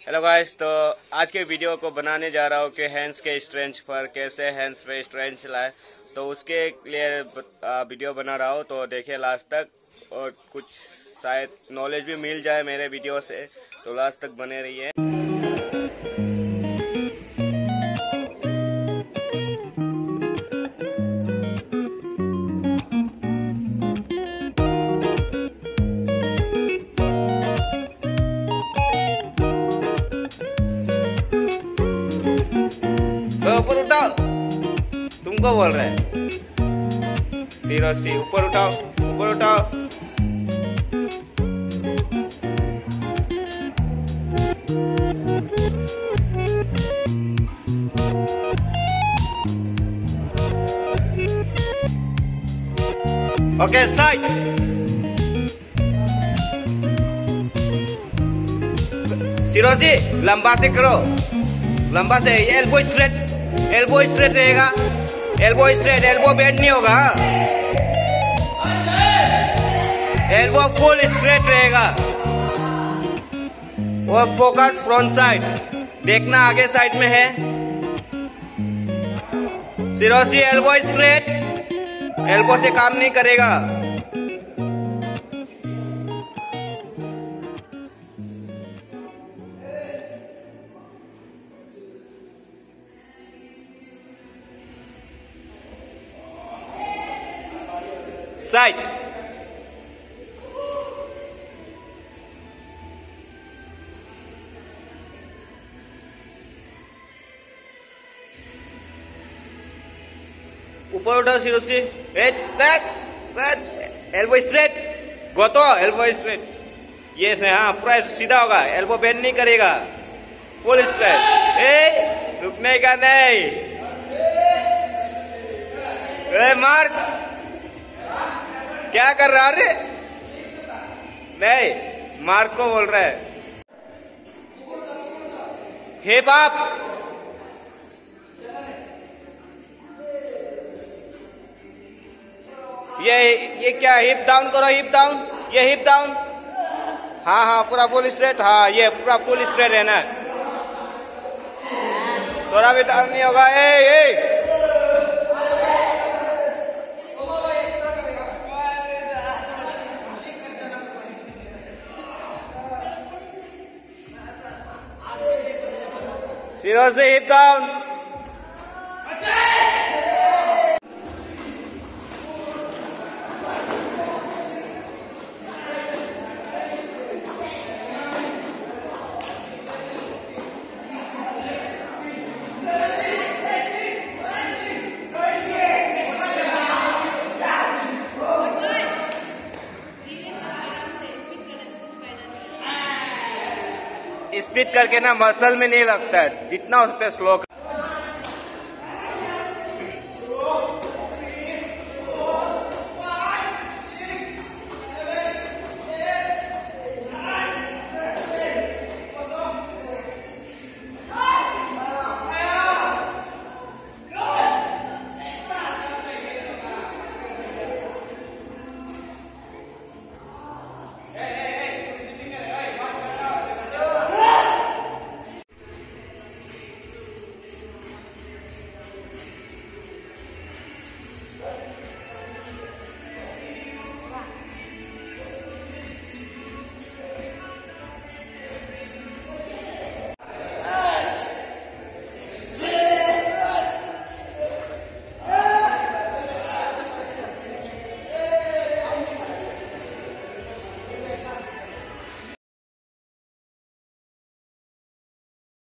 Hello guys, तो आज के वीडियो को बनाने जा रहा हूँ कि हैंड्स के स्ट्रेंथ पर कैसे हैंड्स पे स्ट्रेंथ लाए। तो उसके लिए वीडियो बना रहा हूँ, तो देखिए लास्ट तक और कुछ शायद नॉलेज भी मिल जाए मेरे वीडियो से, तो लास्ट तक बने रहिए। ऊपर उठाओ, तुमको बोल रहे हैं। सीरोसी ऊपर उठाओ, ऊपर उठाओ। Okay, side. सीरोसी लंबा से करो, लंबा से। एल्बो स्ट्रेट, एल्बो स्ट्रेट रहेगा। एल्बो स्ट्रेट, एल्बो बेंड नहीं होगा। एल्बो फुल स्ट्रेट रहेगा। वो फोकस फ्रंट साइड, देखना आगे साइड में है। सिरोसी एल्बो स्ट्रेट, एल्बो से काम नहीं करेगा। साइड, ऊपर उठाओ सिरोसी। एल्बो स्ट्रेट, गोतो एल्बो स्ट्रेट। ये से हाँ, पूरा सीधा होगा, एल्बो बेंड नहीं करेगा, फुल स्ट्रेट। रुकने का नहीं। मार्क क्या कर रहा रे? नहीं, मार्क को बोल रहा है। हे बाप, ये क्या? हिप डाउन करो, हिप डाउन। ये हिप डाउन। हाँ हाँ, पूरा फुल स्ट्रेट। हाँ, ये पूरा फुल स्ट्रेट है ना, थोड़ा भी डाउन नहीं होगा। ए सीरो से हिप डाउन। स्पीड करके ना मसल में नहीं लगता है, जितना उस पर स्लो